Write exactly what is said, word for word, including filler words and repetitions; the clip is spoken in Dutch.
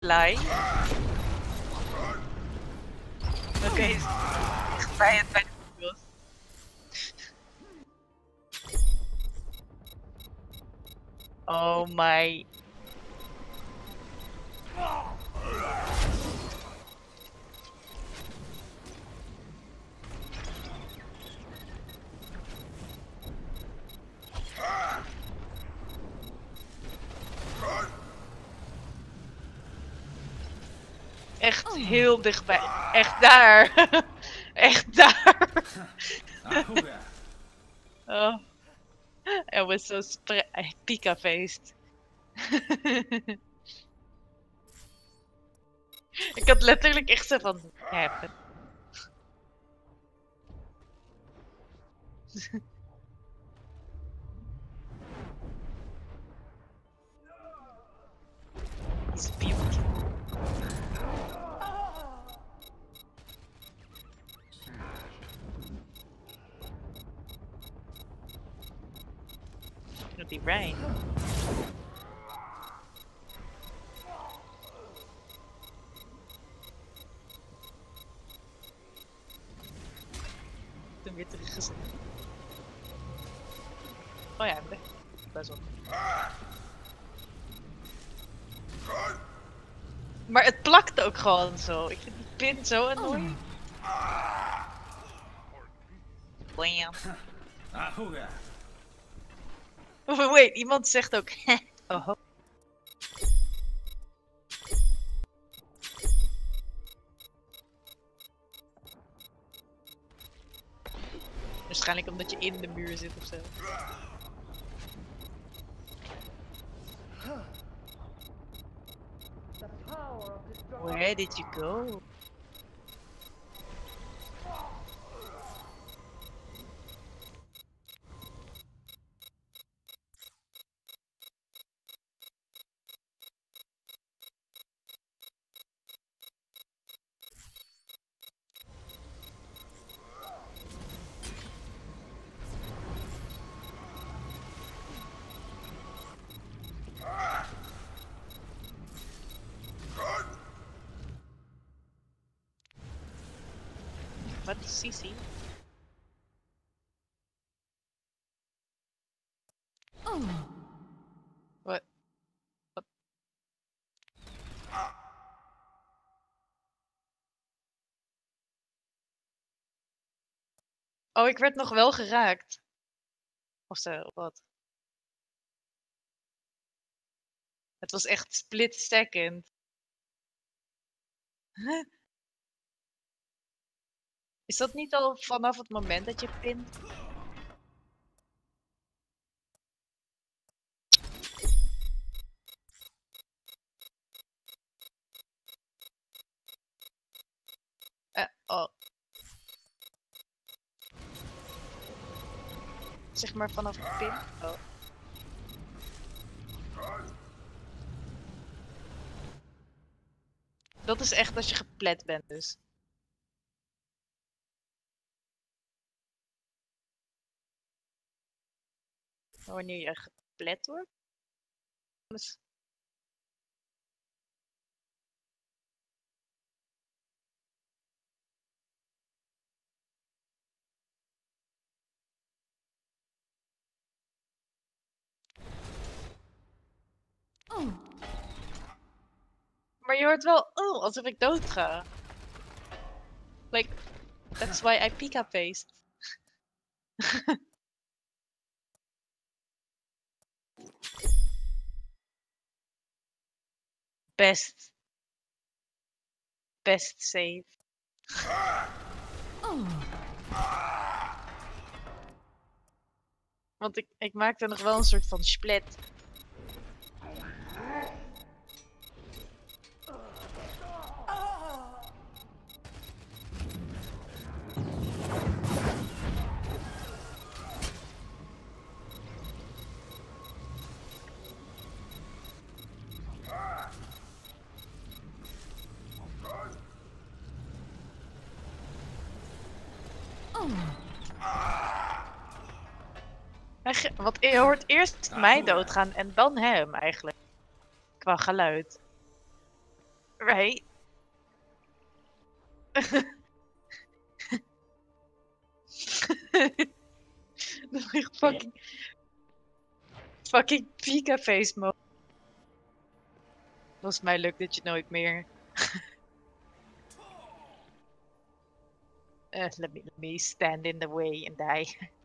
Fly. Oké, okay, echt bij het bij de bos. Oh my. Echt heel dichtbij. Echt daar. Echt daar. Oh. It was so pika-faced. Ik had letterlijk echt zo van... Ja, He's beautiful. It'll be rain. Ik ben weer teruggezet. Oh ja, best wel. Maar het plakt ook gewoon zo. Ik vind die pin zo annoying. Blam. Oh, wait, iemand zegt ook. Oh. Waarschijnlijk omdat je in de muur zit ofzo. Where did you go? Wat is C C? Oh. Wat? Wat? Oh, ik werd nog wel geraakt. Of zo, of wat? Het was echt split second. Huh? Is dat niet al vanaf het moment dat je pint? Uh, oh. Zeg maar vanaf de pin. Oh. Dat is echt als je geplet bent dus. Wanneer je geplet wordt? Dus... Oh. Maar je hoort wel, oh, alsof ik dood ga. Like, that's why I pika-paced. Best. Best save. Oh. Want ik, ik maakte nog wel een soort van split. Want je hoort eerst mij doodgaan en dan hem eigenlijk. Qua geluid. Right? fucking, fucking Pika face mode. Volgens mij lukt dit je nooit meer. Uh, let me let me stand in the way and die.